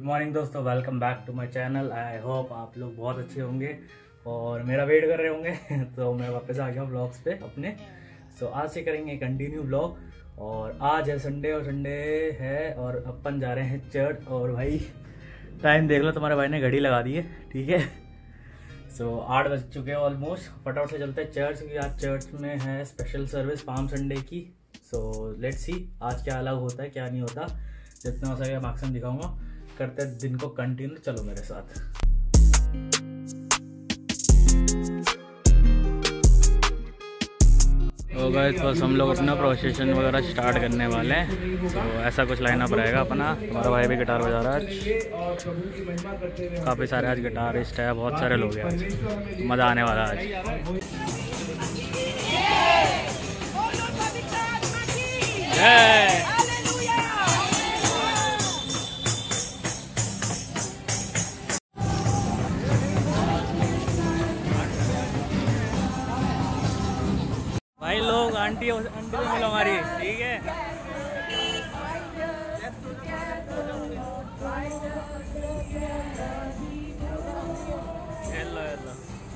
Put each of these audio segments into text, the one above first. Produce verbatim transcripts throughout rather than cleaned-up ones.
Morning दोस्तों, welcome back to my channel. I hope आप लोग बहुत अच्छे होंगे और मेरा वेट कर रहे होंगे। तो मैं वापस आ गया हूँ ब्लॉग्स पे अपने। सो so, आज से करेंगे कंटिन्यू ब्लॉग। और आज है संडे और संडे है और अपन जा रहे हैं चर्च। और भाई टाइम देख लो, तुम्हारे भाई ने घड़ी लगा दी है, ठीक है। सो so, आठ बज चुके हैं ऑलमोस्ट। फटाफट से चलते हैं चर्च, क्योंकि आज चर्च में है स्पेशल सर्विस पाम संडे की। सो लेट्स सी आज क्या अलग होता है क्या नहीं होता। जितना हो सके मैक्सिमम दिखाऊंगा। करते हैं दिन को कंटिन्यू, चलो मेरे साथ। तो गाइस बस हम लोग अपना प्रोसेशन वगैरह स्टार्ट करने वाले हैं। तो ऐसा कुछ लाइनअप रहेगा अपना। हमारा भाई भी गिटार बजा रहा है आज। काफ़ी सारे आज गिटारिस्ट है, बहुत सारे लोग हैं आज। मज़ा आने वाला है आज। भाई लोग आंटी आंटी से मिलो हमारी, ठीक है। हेलो हेलो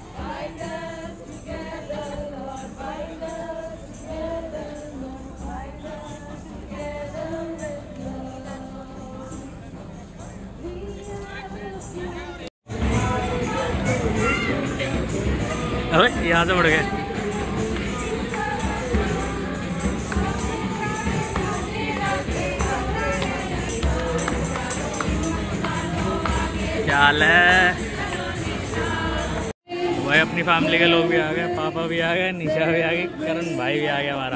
अरे यहाँ से बढ़ गए। क्या हाल है भाई? अपनी फैमिली के लोग भी आ गए, पापा भी आ गए, निशा भी आ गई, करण भाई भी आ गया हमारा।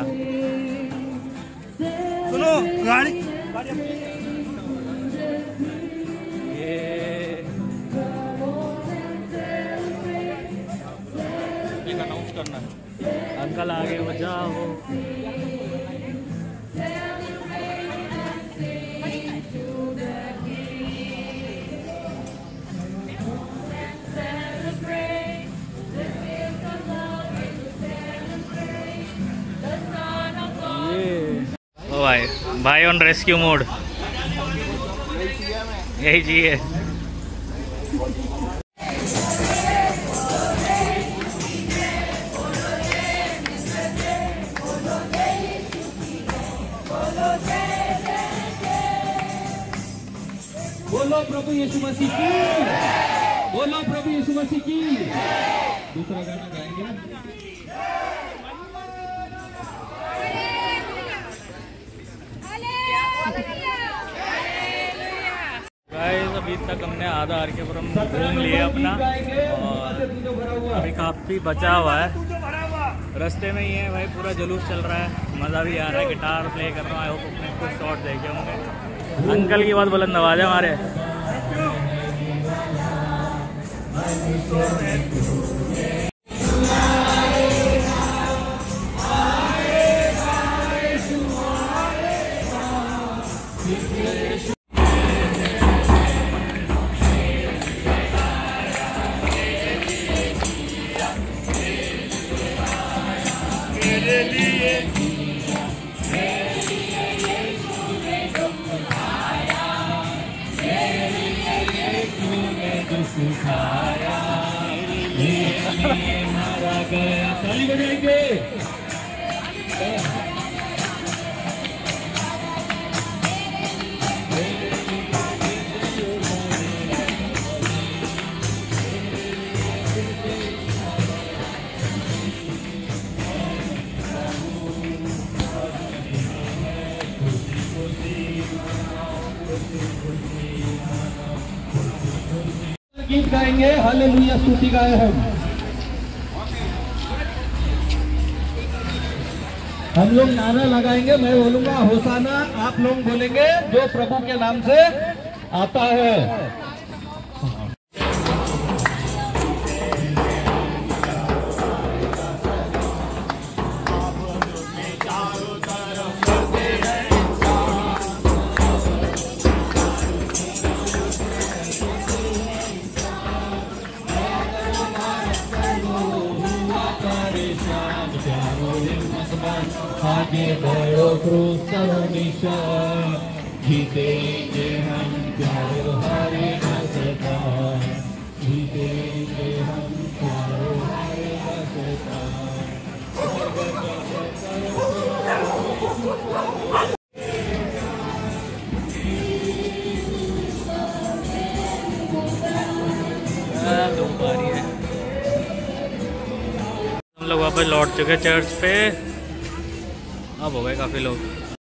सुनो गाड़ी ये अनाउंस करना है। अंकल आ गए, बजाओ। भाई भाई ऑन रेस्क्यू मोड, यही चाहिए। बोलो प्रभु यीशु मसीह की, बोलो प्रभु यीशु मसीह की। दूसरा गाना गाएंगे। गाइस अभी तक हमने आधा आरकेपुरम घूम लिया अपना और अभी काफ़ी बचा हुआ है। रास्ते में ही है भाई, पूरा जुलूस चल रहा है, मज़ा भी आ रहा है। गिटार प्ले कर रहा हूँ, अपने कुछ शॉट देखे होंगे। अंकल की बहुत बुलंद आवाज़ है हमारे। ताली बजाएंगे। गीत गाएंगे, हालेलुया स्तुति गाए हम हम लोग नारा लगाएंगे। मैं बोलूंगा होसाना, आप लोग बोलेंगे जो प्रभु के नाम से आता है। आगे बढ़ो क्रूस जीते हम प्यारे हारे धूप आ रही है। हम लोग वापस लौट चुके चर्च पे। अब हो गए काफी लोग।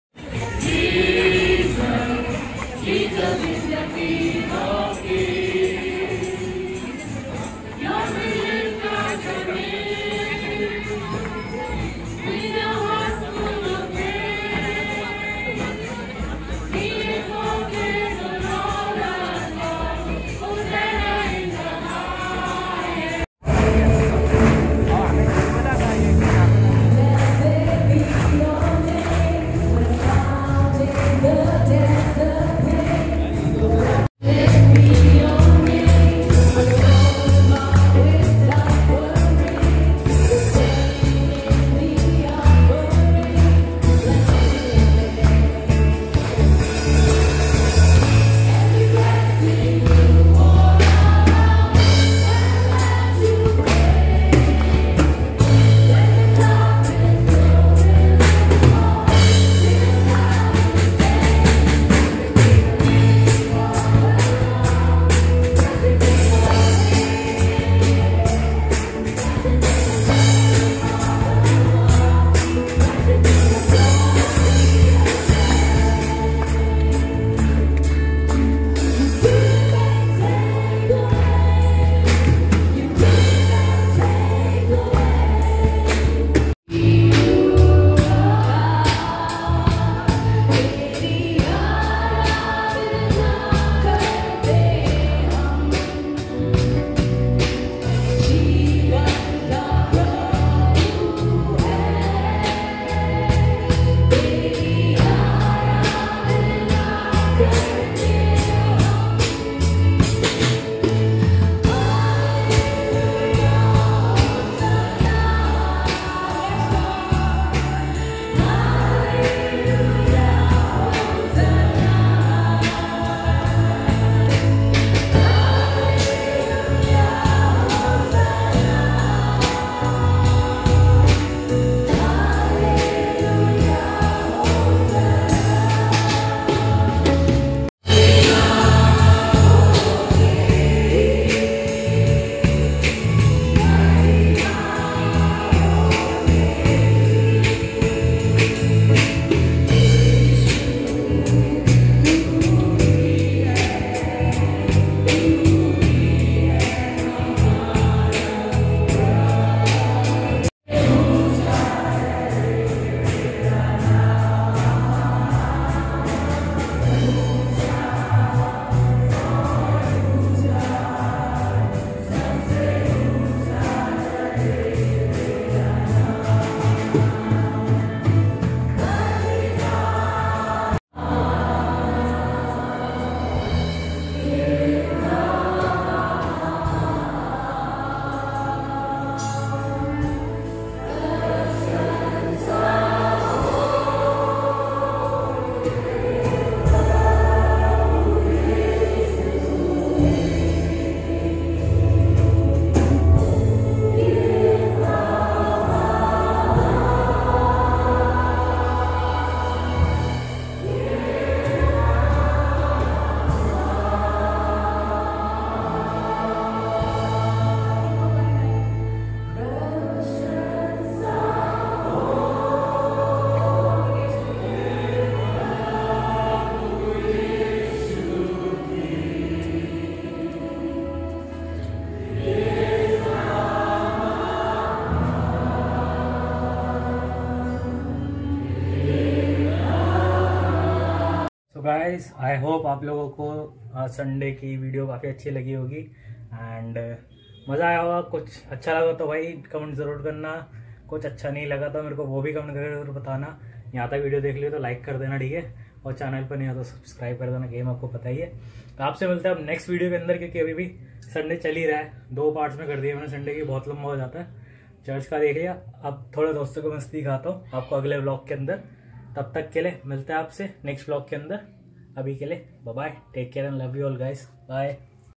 गाइस आई होप आप लोगों को संडे की वीडियो काफ़ी अच्छी लगी होगी एंड मज़ा आया होगा। कुछ अच्छा लगा तो भाई कमेंट ज़रूर करना, कुछ अच्छा नहीं लगा तो मेरे को वो भी कमेंट करके ज़रूर बताना। यहाँ तक वीडियो देख लियो तो लाइक कर देना, ठीक है, और चैनल पर नहीं हो तो सब्सक्राइब कर देना, गेम आपको पता ही है। तो आपसे मिलते हैं अब नेक्स्ट वीडियो के अंदर, क्योंकि अभी भी संडे चल ही रहा है, दो पार्ट्स में कर दिया मैंने संडे की, बहुत लंबा हो जाता है। चर्च का देख लिया, अब थोड़े दोस्तों को मस्ती खाता हूँ आपको अगले ब्लॉग के अंदर। तब तक के लिए मिलते हैं आपसे नेक्स्ट ब्लॉग के अंदर। अभी के लिए bye bye, take care and love you all guys, bye.